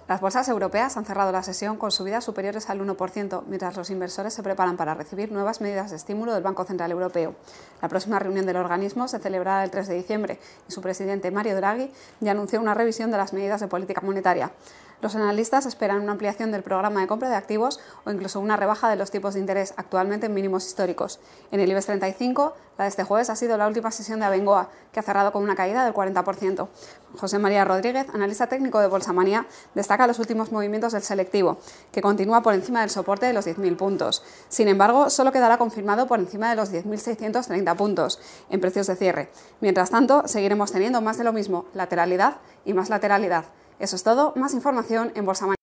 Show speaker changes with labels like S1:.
S1: Las bolsas europeas han cerrado la sesión con subidas superiores al 1%, mientras los inversores se preparan para recibir nuevas medidas de estímulo del Banco Central Europeo. La próxima reunión del organismo se celebrará el 3 de diciembre y su presidente, Mario Draghi, ya anunció una revisión de las medidas de política monetaria. Los analistas esperan una ampliación del programa de compra de activos o incluso una rebaja de los tipos de interés, actualmente en mínimos históricos. En el IBEX 35, la de este jueves ha sido la última sesión de Abengoa, que ha cerrado con una caída del 40%. José María Rodríguez, analista técnico de Bolsamanía, destaca los últimos movimientos del selectivo, que continúa por encima del soporte de los 10.000 puntos. Sin embargo, solo quedará confirmado por encima de los 10.630 puntos en precios de cierre. Mientras tanto, seguiremos teniendo más de lo mismo, lateralidad y más lateralidad. Eso es todo, más información en Bolsamanía.